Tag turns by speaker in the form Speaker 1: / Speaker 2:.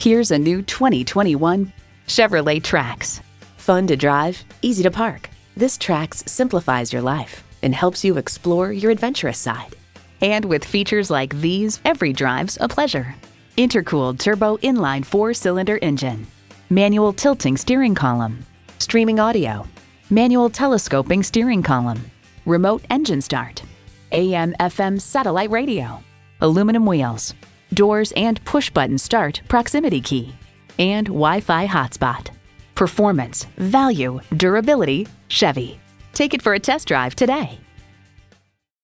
Speaker 1: Here's a new 2021 Chevrolet Trax. Fun to drive, easy to park. This Trax simplifies your life and helps you explore your adventurous side. And with features like these, every drive's a pleasure. Intercooled turbo inline 4-cylinder engine, manual tilting steering column, streaming audio, manual telescoping steering column, remote engine start, AM/FM satellite radio, aluminum wheels, doors and push-button start proximity key, and Wi-Fi hotspot. Performance, value, durability, Chevy. Take it for a test drive today.